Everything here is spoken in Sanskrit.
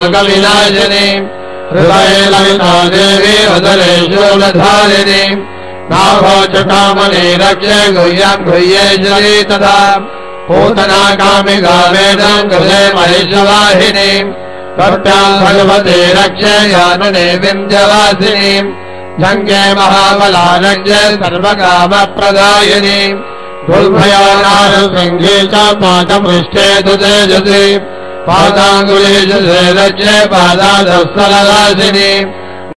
सुखविनाशिनी हृदये ललिता देवी उदरे शूलधारिणी नाभोचकामने रक्ष्ये गुह्यं गुह्येश्वरी तथा पूतना कामिका वेदं गृहे महिषवाहिनी कर्त्यां भगवते रक्ष्ये यानने विन्ध्यवासिनी जङ्गे महाबला रक्ष्ये सर्वकामप्रदायिनी दुर्भया नारसिंहे च पादपृष्ठे तु तेजसि पादाङ्गुलीषु रक्ष्ये पादादस्थलवासिनी